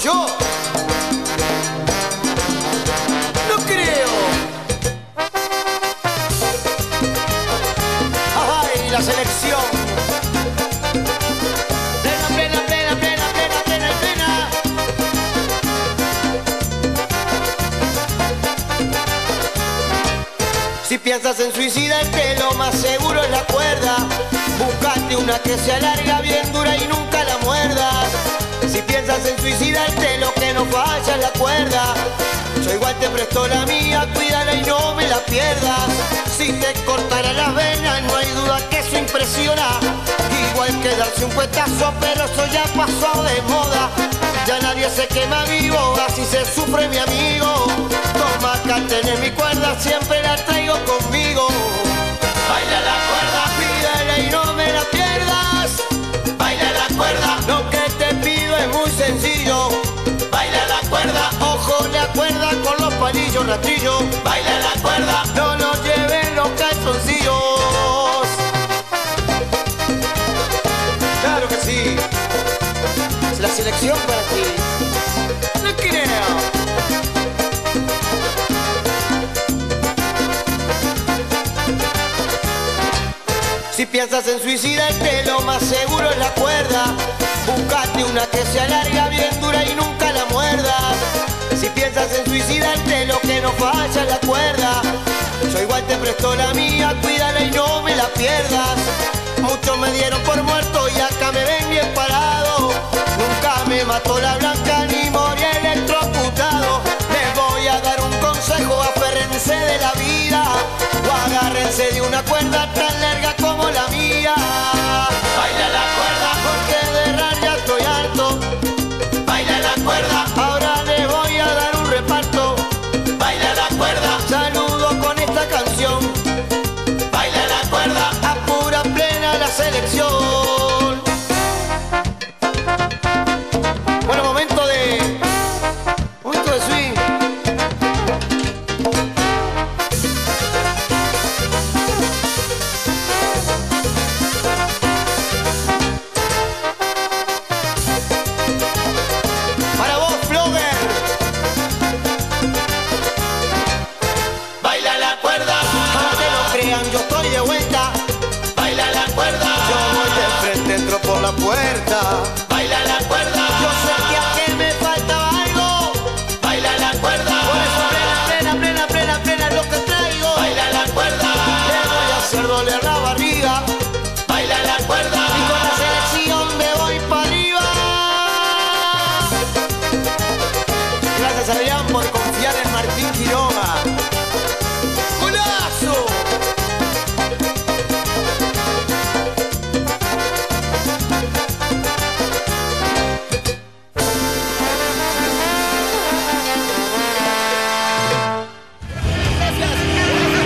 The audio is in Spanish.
yo. No creo. Ay, la selección. Plena, plena, plena, plena, plena, plena y plena. Si piensas en suicidarte, lo más seguro es la cuerda. Buscate una que se alarga bien dura y nunca la muerdas. Si piensas en suicidarte, lo que no falla es la cuerda. Yo igual te presto la mía, cuídala y no me la pierdas. Si te cortara las venas, no hay duda que eso impresiona. Igual que darse un puestazo, pero eso ya pasó de moda. Ya nadie se quema vivo, así se sufre mi amigo. Toma acá, tenés mi cuerda, siempre la traigo conmigo. Baila la cuerda, pídela y no me la pierdas. Baila la cuerda, lo que te pido es muy sencillo. Baila la cuerda, ojo la cuerda con los palillos rastrillos. Baila la cuerda, no nos lleven los calzoncillos. Claro que sí, es la selección para ti. No creo. Si piensas en suicidarte, lo más seguro es la cuerda. Buscate una que se alarga bien dura y nunca la muerdas. Si piensas en suicidarte, lo que no falla es la cuerda. Yo igual te presto la mía, cuídala y no me la pierdas. Muchos me dieron por muerto y acá me ven bien parado. Nunca me mató la vida.